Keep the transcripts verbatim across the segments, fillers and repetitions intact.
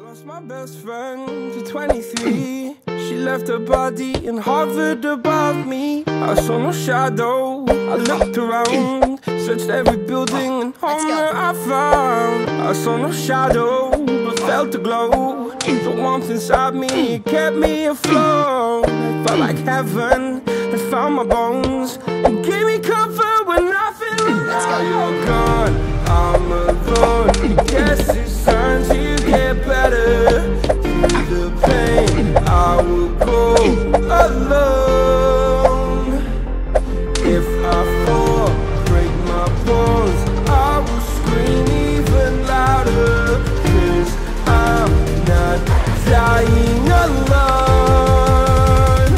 Lost my best friend to twenty-three. She left her body and hovered above me. I saw no shadow, I looked around, searched every building and home that I found. I saw no shadow, but felt a glow. The warmth inside me, it kept me afloat. It felt like heaven, it found my bones and gave me comfort when I feel alone. You're gone, I'm alone. Guess it's time to get better. Through the pain, I will go alone. If I fall, break my bones, I will scream even louder. Cause I'm not dying alone.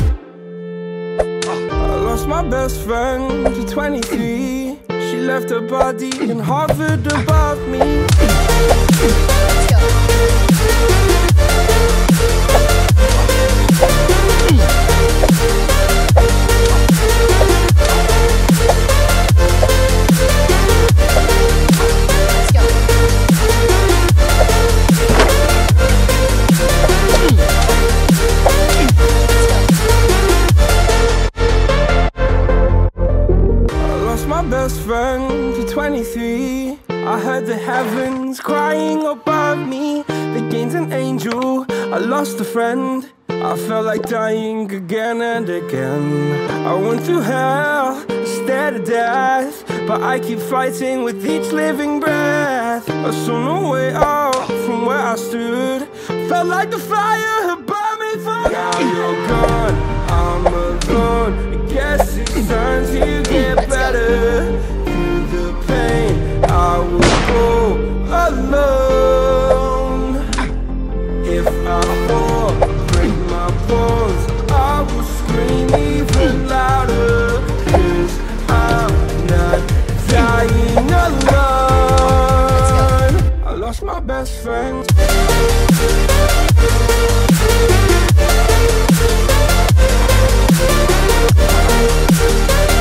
I lost my best friend to twenty-three. She left her body and hovered above me. My best friend to twenty-three. I heard the heavens crying above me. They gained an angel, I lost a friend. I felt like dying again and again. I went through hell, stared at death, but I keep fighting with each living breath. I saw no way out from where I stood. Felt like the fire had burned me for. Now you're gone, I'm alone. I guess it's time to get better. Through the pain, I will go alone. If I fall, break my bones, I will scream even louder. Cause I'm not dying alone. I lost my best friend. We'll be right back.